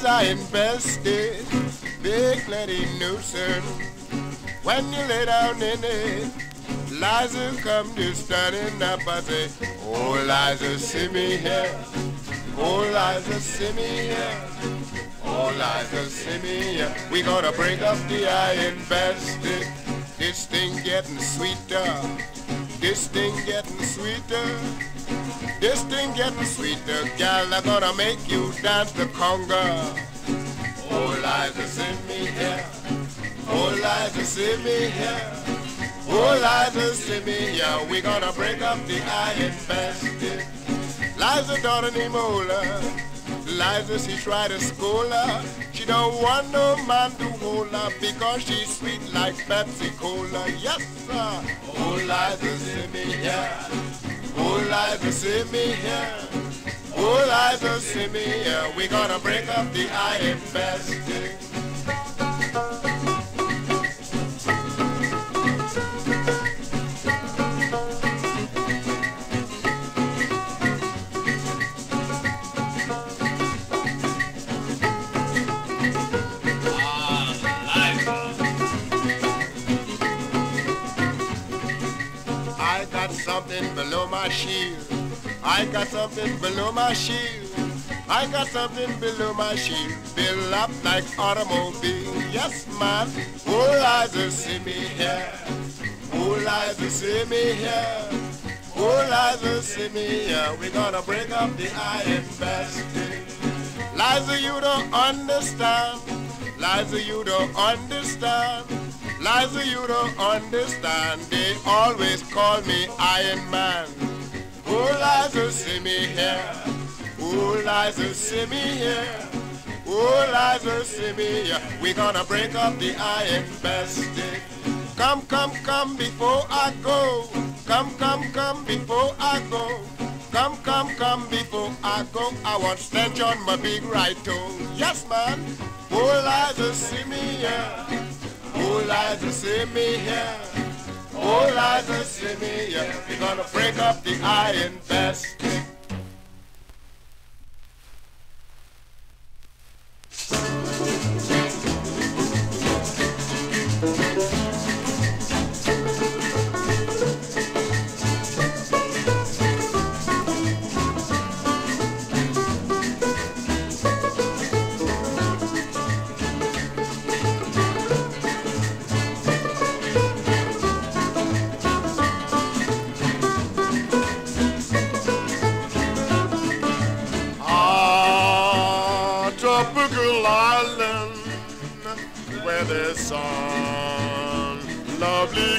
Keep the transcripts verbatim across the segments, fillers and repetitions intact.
Lies are invested, big plenty nuisance. When you lay down in it, Liza come to standing up. I say, oh Liza, see me here. Oh Liza, see me here. Oh Liza, see me here. We gonna break up the I invested. This thing getting sweeter. This thing getting sweeter. This thing getting sweeter. Gal, I'm gonna make you dance the conga. Oh Liza, see me here. Oh Liza, see me here. Oh Liza, see me here. We gonna break up the I invested. Liza daughter named Ola. Liza, she try to school her. She don't want no man to hold her because she's sweet like Pepsi Cola. Yes, sir. Oh, Liza, see me here. Oh, Liza, see me here. Oh, Liza, see me here. We gonna break up the I invested. I got something below my shield. I got something below my shield. I got something below my shield. Built up like automobile. Yes, man. Oh, Liza, see me here. Oh, Liza, see me here. Oh, Liza, see me here. We gonna break up the I invested. Liza, you don't understand. Liza, you don't understand. Liza, you don't understand. They always call me Iron Man. Oh, Liza, see me here. Oh, Liza, see me here. Oh, Liza, see me here. We gonna break up the I invested. Come, come, come before I go. Come, come, come before I go. Come, come, come before I go. I want stench on my big right toe. Yes, man. Oh, Liza, see me here. Oh, Liza, see me here. Oh, Liza, see me here. We're gonna break up the I invested. Tropical island where there's sun, lovely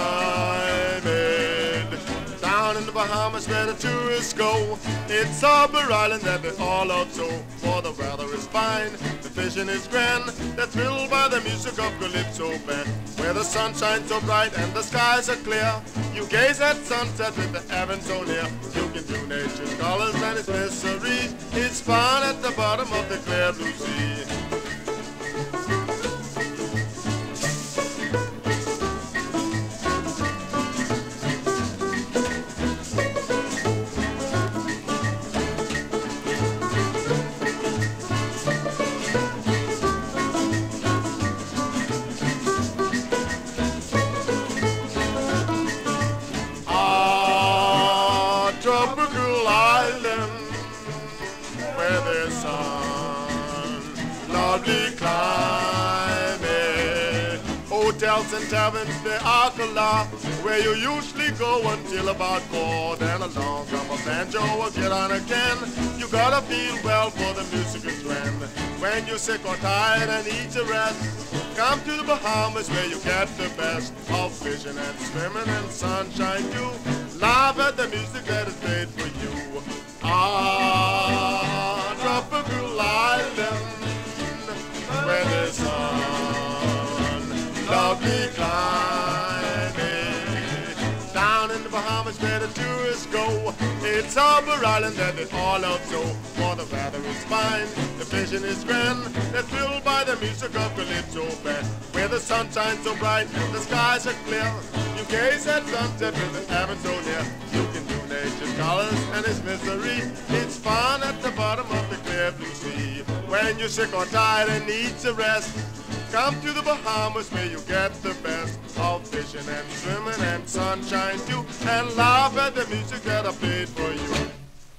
climate. Down in the Bahamas where the tourists go, it's Harbour Island that they all out so. For the weather is fine, the fishing is grand, they're thrilled by the music of Calypso band. Where the sun shines so bright and the skies are clear, you gaze at sunset with the heavens so near. You can do nature's colors and its mysteries. It's fun at the bottom of the clear blue sea. Tropical island where there's sun, lovely climate. Hotels and taverns, they are galore, where you usually go until about four. Then along come a banjo or get on again. You gotta feel well for the music is grand. When you're sick or tired and need to rest, come to the Bahamas where you get the best of fishing and swimming and sunshine too. Laugh at the music that is made for you. Ah, tropical island where the sun, lovely climate. Down in the Bahamas where the tourists go, it's Harbour Island that they all out so. For the weather is fine, the fishing is grand, they're thrilled by the music of Calypso band. Where the sun shines so bright and the skies are clear, you gaze at sunset with the heavens so near. You can do nature's colors and its misery. It's fun at the bottom of the clear blue sea. When you're sick or tired and need some rest, come to the Bahamas where you get the best of fishing and swimming and sunshine too, and laugh at the music that I played for you.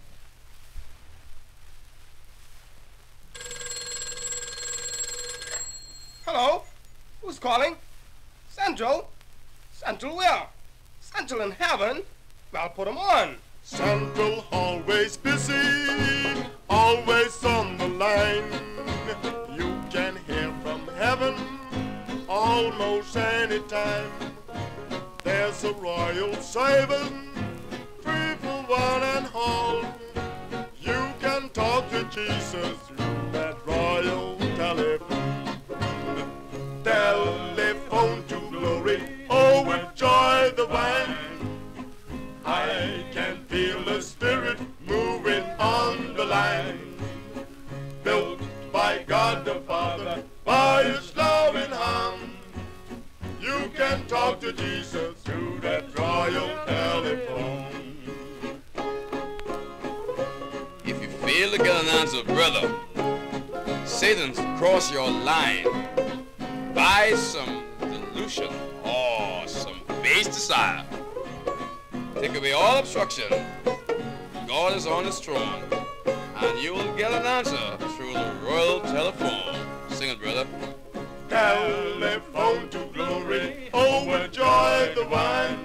Hello? Who's calling? Central? Central where? Central in heaven? Well, put 'em on. Central always busy, always on the line. You can hear from heaven almost any time. There's a royal service, free for one and all. You can talk to Jesus through that royal telephone. Telephone to glory, oh, enjoy the wine. I can feel the Spirit moving on the line. Built by God the Father, by His loving hand. You can talk to Jesus through that royal telephone. If you fail to get an answer, brother, Satan's crossed your line. Buy some delusion or some base desire. Take away all obstruction. God is on His throne, and you will get an answer through the royal telephone. Sing it, brother. Telephone to glory, oh, enjoy the wine.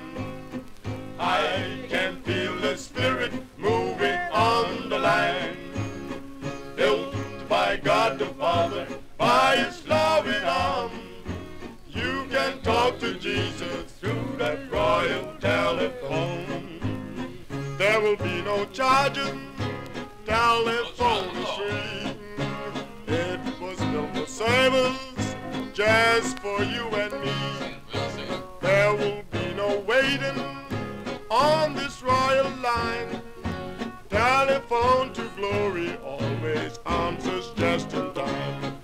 I can feel the Spirit moving on the line. Built by God the Father, by His loving arm. You can talk to Jesus through that royal telephone. There will be no charges, telephone is free. It was built for service, just for you and me. There will be no waiting on this royal line. Telephone to glory always answers just in time.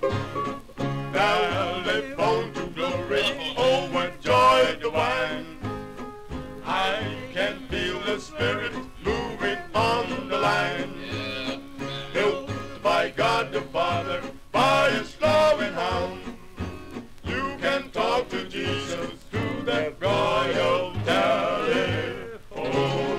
Telephone to glory, oh, enjoy the wine. I can feel the Spirit moving on the line. Built by God the Father, by His loving hand. You can talk to Jesus through that royal telephone.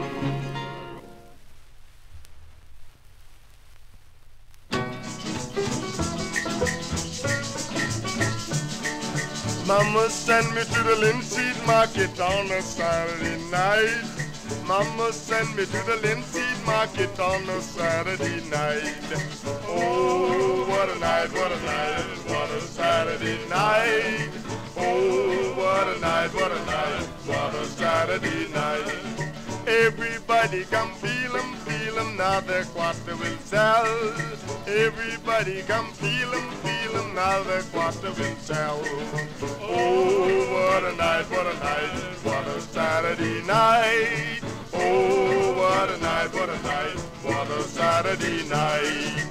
Mama sent me to the linseed market on a Saturday night. Mama sent me to the linseed market on a Saturday night. Oh, what a night, what a night, what a Saturday night. Oh, what a night, what a night, what a Saturday night. Everybody come feel 'em, feel 'em, now their quarter will sell. Everybody come feel 'em, feel 'em, now their quarter will sell. Oh, what a night, what a night, what a Saturday night. Oh, what a night, what a night, what a Saturday night.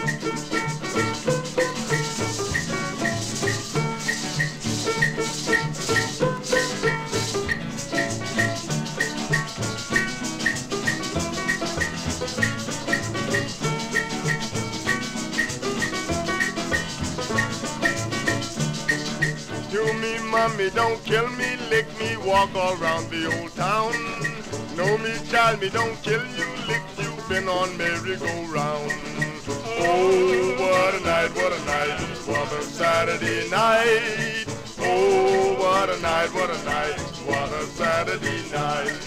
To me, mommy, don't kill me, lick me, walk all around the old town. No, me, child, me, don't kill you, lick you, been on merry-go-round. Oh, what a night, what a night, what a Saturday night. Oh, what a night, what a night, what a Saturday night.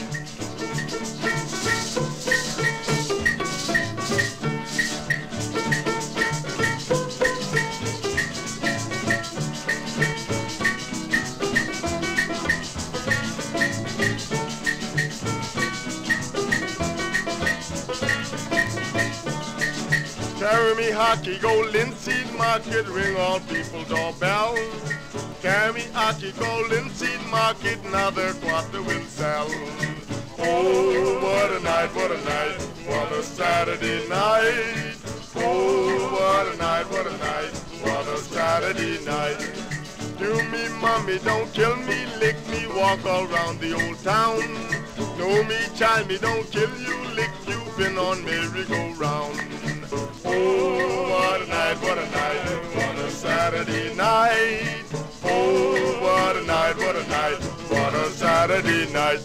Carry me hockey, go linseed market, ring all people doorbells. Carry me hockey, go linseed market, now their quarter will sell. Oh, what a night, what a night, what a Saturday night. Oh, what a night, what a night, what a Saturday night. Do me, mommy, don't kill me, lick me, walk all around the old town. No, me, child, me, don't kill you, lick you, been on merry-go-round. Oh, what a night, what a night, what a Saturday night. Oh, what a night, what a night, what a Saturday night.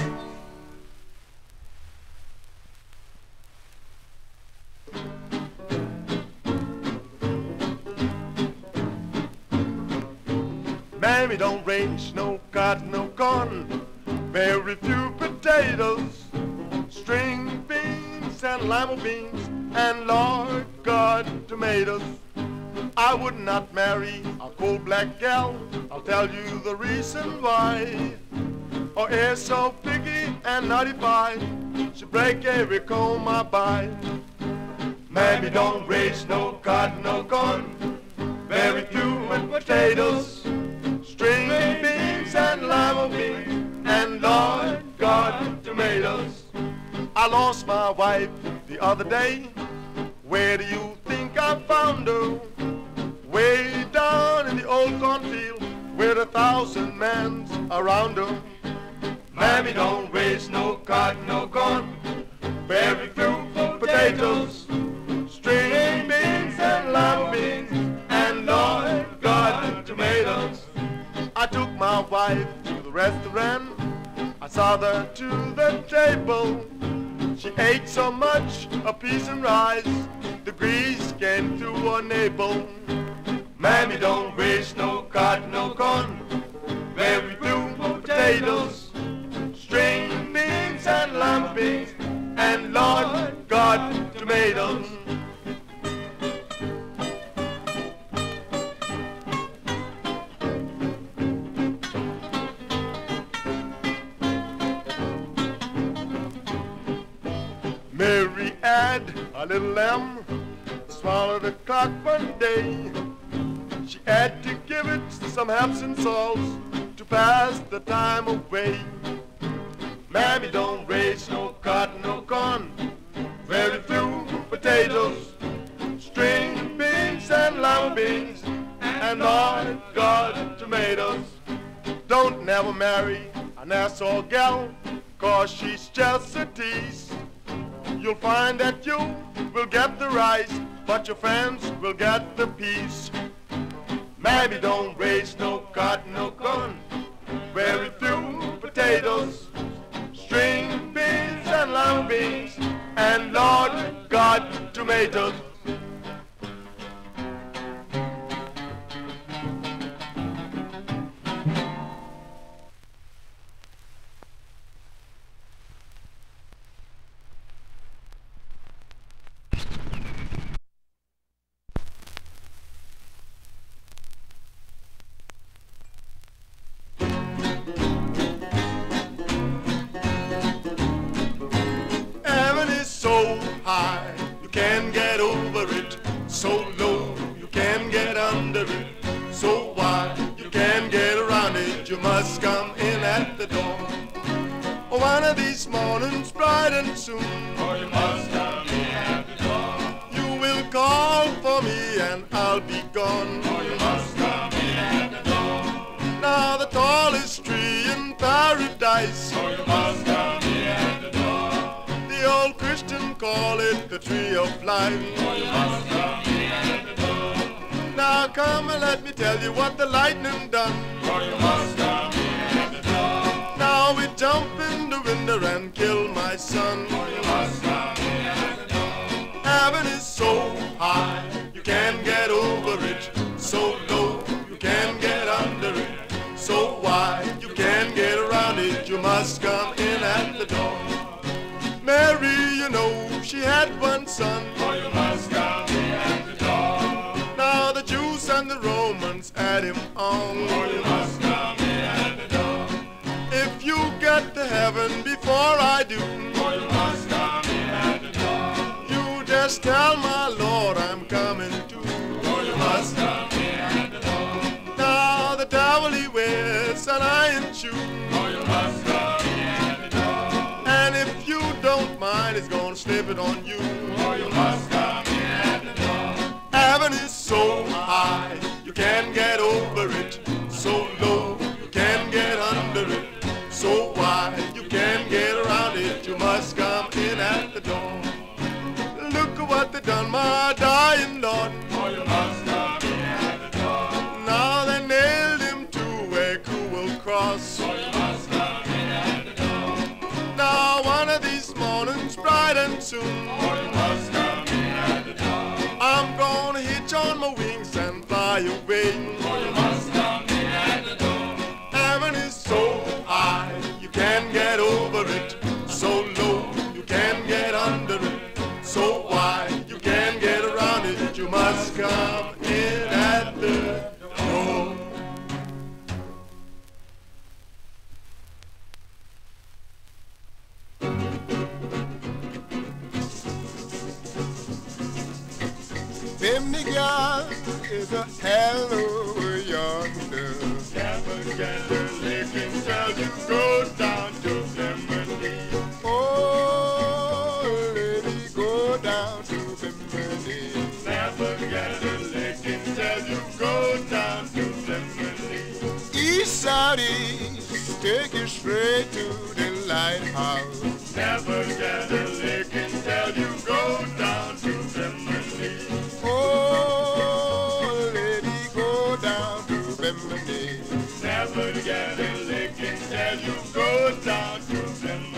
Mammy don't raise no cotton, no corn, very few potatoes, string beans and lima beans, and Lord God, tomatoes. I would not marry a cold black gal, I'll tell you the reason why. Her hair so picky and naughty pie, she break every comb I buy. Mammy don't raise no cotton, no corn, very few potatoes, string beans and lima beans, and Lord God, tomatoes. I lost my wife the other day. Where do you think I found her? Way down in the old cornfield with a thousand men around her. Mammy don't raise no cotton, no corn, very few potatoes, string beans and lima beans, and Lord God, tomatoes. I took my wife to the restaurant, I saw her to the table. She ate so much, a piece of rice, the grease came through her navel. Mammy don't raise no cotton, no corn, very few potatoes, string beans and lima beans, and Lord God, tomatoes. Mary had a little lamb, swallowed a clock one day. She had to give it some herbs and salts to pass the time away. Mammy don't raise no cotton, no corn, very few potatoes, string beans and lima beans, and Lord God, tomatoes. Don't never marry a Nassau gal, cause she's just a tease. You'll find that you will get the rice, but your friends will get the peas. Mammy don't raise no cotton, no corn, very few potatoes, string beans and lima beans, and Lord God, tomatoes. High, you can't get over it. So low, you can't get under it. So wide, you can't get around it. You must come in at the door. One of these mornings, bright and soon, or you must come in at the door. You will call for me and I'll be gone, or you must come in at the door. Now the tallest tree in paradise, or you must come in at the door. The old Christian call it the tree of life. Oh, you must come in at the door. Now come and let me tell you what the lightning done. Oh, you must come in at the door. Now we jump in the window and kill my son. Oh, you must come in at the door. Heaven is so high, you can't get over it. So low, you can't get under it. So wide, you can't get around it. You must come in at the door. Mary, you know, she had one son. Oh, you must come in at the door. Now the Jews and the Romans had him on. Oh, you must come in at the door. If you get to heaven before I do, oh, you must come in at the door. You just tell my Lord I'm coming too. Oh, you must come in at the door. Now the devil he wears an iron shoe. Oh, you must come in at the door. And if you don't mind, it's gonna slip it on you. Oh, you must come in at the door. Heaven is so high, you can't get over it. So low, you can't get under it. So wide, you can't get around it. You must come in at the door. Look at what they done, my is a hell over yonder. Never get a licking till you go down to Bimini. Oh, lady, go down to Bimini. Never get a licking till you go down to Bimini. East, south, east, take you straight to the lighthouse. Never get a licking till you go down to Bimini. Oh, lady, go down to Bimini. Never get a licking till you go down to Bimini.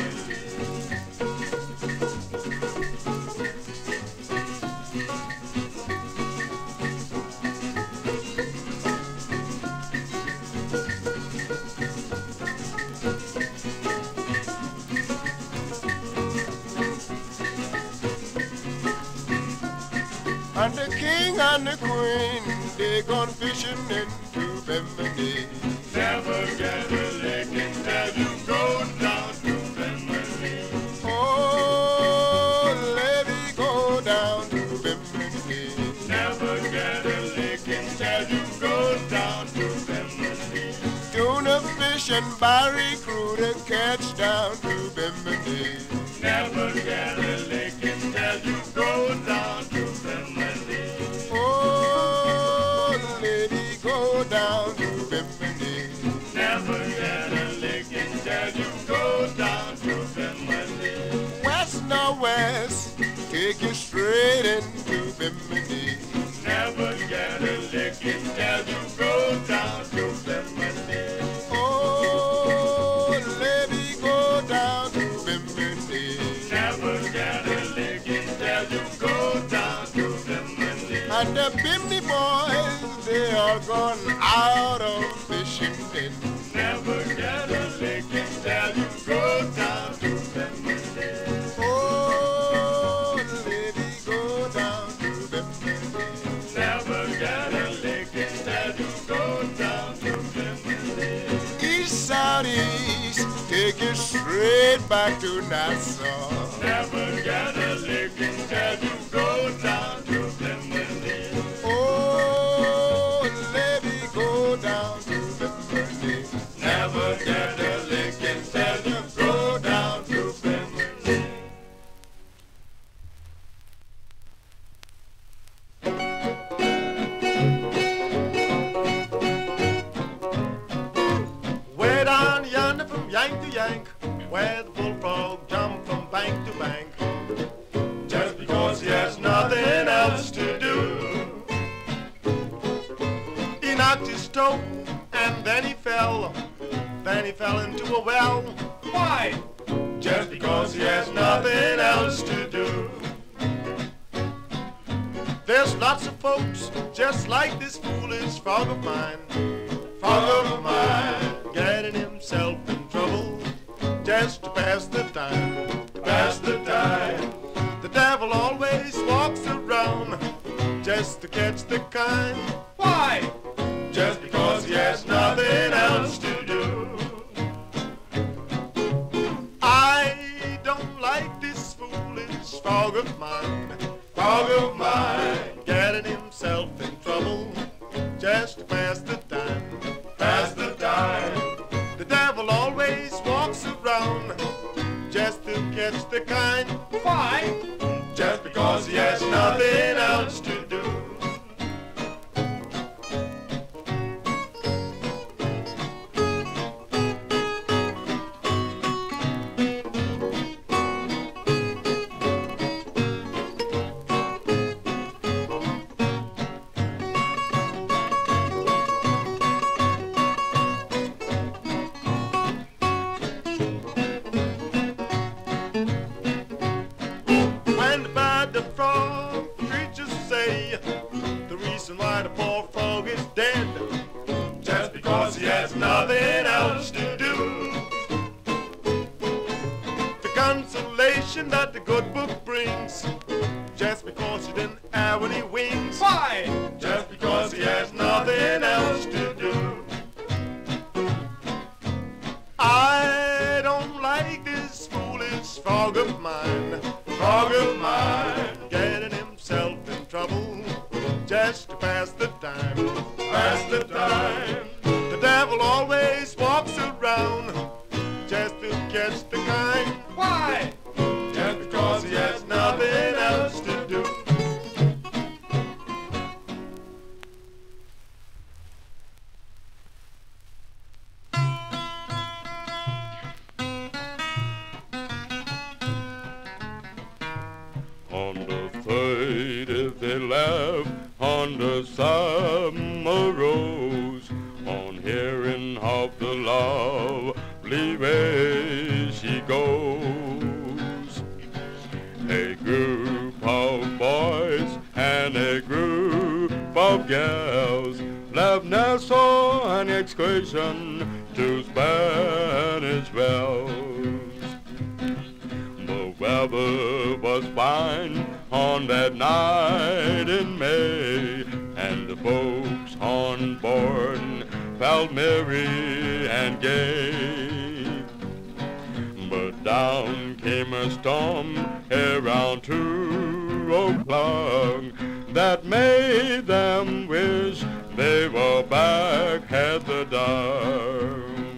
And the king and the queen, they gone fishing into Bimini. Never get a licking till you go down to Bimini. Oh, lady, go down to Bimini. Never get a licking till you go down to Bimini. Tuna fish and barracuda catch down to Bimini. Never get a licking till you go down to Bimini. Oh, lady, go down to Bimini. Never get a licking till you go down to Bimini. West nor west, take you straight into Bimini. Never get a licking till you go down to Bimini. Oh, lady, go down to Bimini. Never get a licking till you go down to Bimini. And the Bimini boys, they are gone out of fishing then. Never get a licking till you go down to Bimini. Oh, lady, go down to Bimini. Never get a licking till you go down to Bimini. East, south, east, take you straight back to Nassau. Never get a licking till you go down to Bimini. Oh, lady, go down to Bimini. Never get a licking till you go down to Bimini. Way down yonder from yank to yank, where the bullfrog jump from bank to bank, just because he has nothing else to do. He knocked his toe and then he fell, then he fell into a well. Why? Just because he has nothing else to do. There's lots of folks just like this foolish frog of mine, frog of mine, getting himself in trouble just to pass the time, to pass the time. The devil always walks around just to catch the kind. Why? Just because he has nothing else to do. I don't like this foolish frog of mine, frog of mine, getting himself in trouble just to pass the time, pass the time. The devil always walks around just to catch the kind. Why? Just because he has nothing else to do. The frog preachers say the reason why the poor frog is dead, just because he has nothing else to do. The consolation that the good book brings, just because he didn't have any wings. Why? Just because he has nothing else to do. I don't like this foolish frog of mine, frog of mine, getting himself in trouble just to pass the time. devil always walks around just to catch the kind. Why? Just because he has nothing else to do. On the thirtieth they laugh on the summer rose, on hearing of the lovely way she goes. A group of boys and a group of gals left Nassau on excursion to Spanish Wells. The weather was fine on that night in May, and the folks on board felt merry and gay. But down came a storm around two o'clock that made them wish they were back at the dock.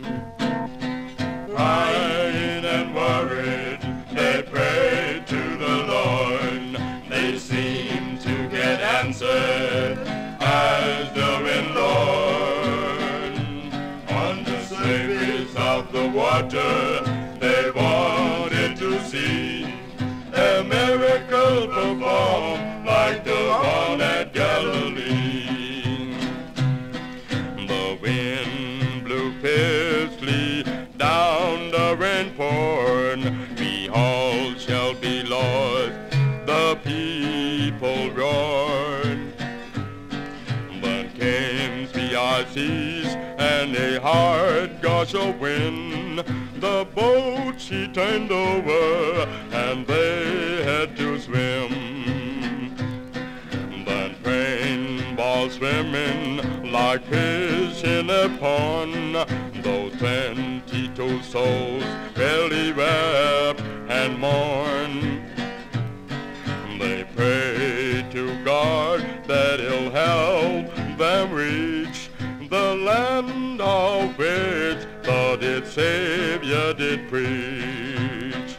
Crying and worried, they prayed to the Lord. They seemed to get answered as the wind roared. On the surface of the water, they wanted to see a miracle performed like the one at Galilee. The wind blew fiercely down the rain poured. We all shall be lost, the people roared. But came the ice seas and a hard gush of wind. The boat she turned over and they had to swim. But train balls swimming like fish in a pond. Those twenty-two souls really wept and mourned. They prayed to God that He'll help them reach the land of which the dead Savior did preach.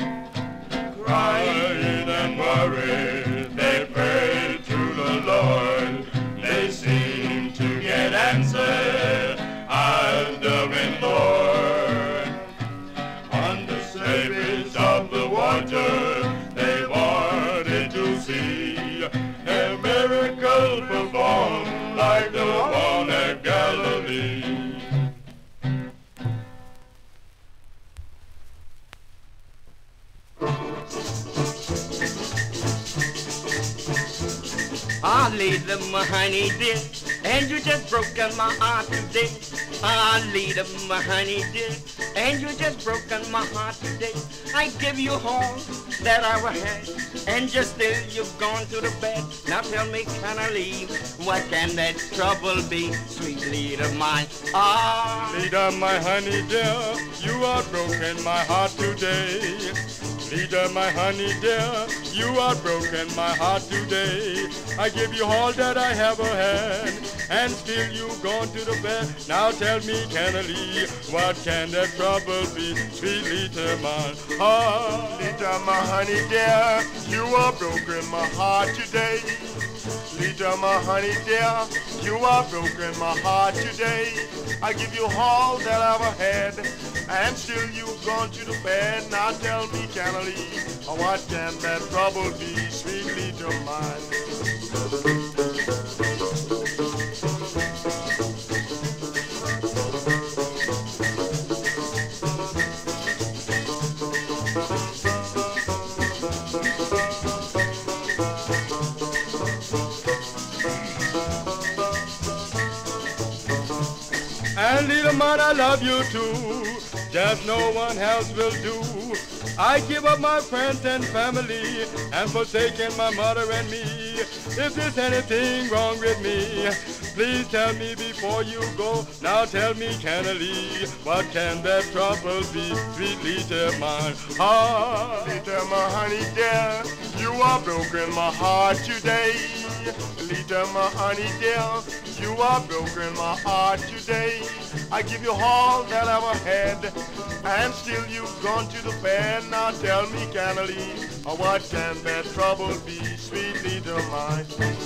Crying and worried, they prayed to the Lord. They seemed to get answered as the wind roared. On the surface of the water, they wanted to see a miracle performed like the one at Galilee. I laid them, my honey dear, and you just broken my heart today. I laid them, my honey dear, and you just broken my heart today. I give you all that I ever had, and just still you've gone to the bed. Now tell me, can I leave? What can that trouble be, sweet leader mine? Ah, Leader, my honey dear, you are broken my heart today. Leader, my honey dear, you are broken my heart today. I give you all that I ever had, and still you've gone to the bed. Now tell me, cannily, what can that trouble be, sweet leader mine? Ah, Leader, my honey dear, you are broken my heart today. Leader, my honey dear, you are broken my heart today. I give you all that I ever had, and still you've gone to the bed. Now tell me, cannily, what can that trouble be, sweet leader mine? And little man, I love you too, just no one else will do. I give up my friends and family and forsaken my mother and me. If there's anything wrong with me, please tell me before you go. Now tell me, cannily, what can that trouble be, sweet leader mine? Ah, Leader, my honey dear, you are broken my heart today. Leader, my honey dear, you are broken my heart today. I give you all that I've ever had, and still you've gone to the bad. Now tell me cannily, what can that trouble be, sweet little mine?